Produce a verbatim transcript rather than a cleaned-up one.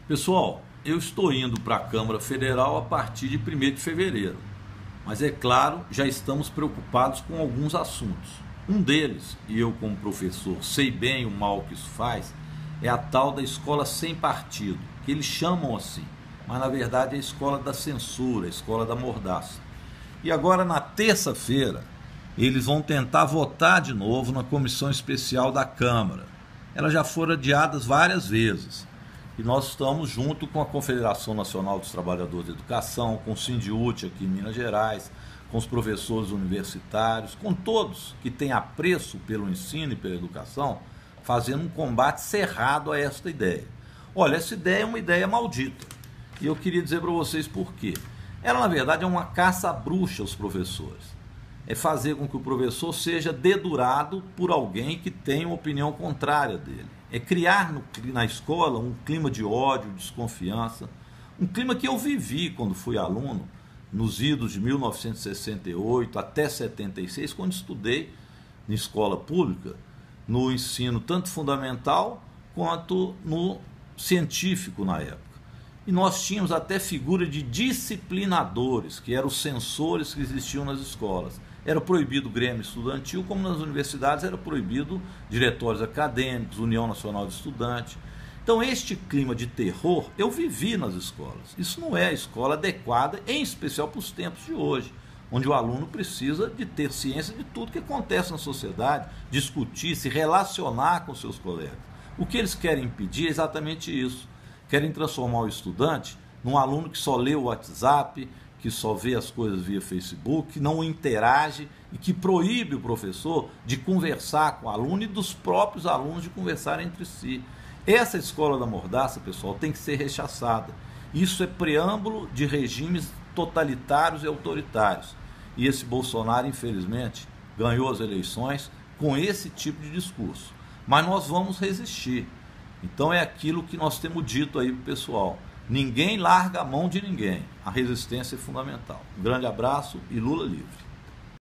Pessoal, eu estou indo para a Câmara Federal a partir de primeiro de fevereiro, mas é claro, já estamos preocupados com alguns assuntos. Um deles, e eu como professor sei bem o mal que isso faz, é a tal da escola sem partido, que eles chamam assim, mas na verdade é a escola da censura, a escola da mordaça. E agora na terça-feira, eles vão tentar votar de novo na comissão especial da Câmara. Elas já foram adiadas várias vezes. E nós estamos junto com a Confederação Nacional dos Trabalhadores da Educação, com o Sindiúti aqui em Minas Gerais, com os professores universitários, com todos que têm apreço pelo ensino e pela educação, fazendo um combate cerrado a esta ideia. Olha, essa ideia é uma ideia maldita. E eu queria dizer para vocês por quê. Ela, na verdade, é uma caça à bruxa aos professores. É fazer com que o professor seja dedurado por alguém que tem uma opinião contrária dele. É criar no, na escola um clima de ódio, desconfiança, um clima que eu vivi quando fui aluno, nos idos de mil novecentos e sessenta e oito até setenta e seis, quando estudei em escola pública, no ensino tanto fundamental quanto no científico na época. E nós tínhamos até figura de disciplinadores, que eram os censores que existiam nas escolas. Era proibido o Grêmio Estudantil, como nas universidades era proibido diretórios acadêmicos, União Nacional de Estudantes. Então este clima de terror eu vivi nas escolas. Isso não é a escola adequada, em especial para os tempos de hoje, onde o aluno precisa de ter ciência de tudo que acontece na sociedade, discutir, se relacionar com seus colegas. O que eles querem impedir é exatamente isso. Querem transformar o estudante num aluno que só lê o WhatsApp, que só vê as coisas via Facebook, que não interage e que proíbe o professor de conversar com o aluno e dos próprios alunos de conversarem entre si. Essa escola da mordaça, pessoal, tem que ser rechaçada. Isso é preâmbulo de regimes totalitários e autoritários. E esse Bolsonaro, infelizmente, ganhou as eleições com esse tipo de discurso. Mas nós vamos resistir. Então é aquilo que nós temos dito aí para o pessoal. Ninguém larga a mão de ninguém. A resistência é fundamental. Um grande abraço e Lula livre.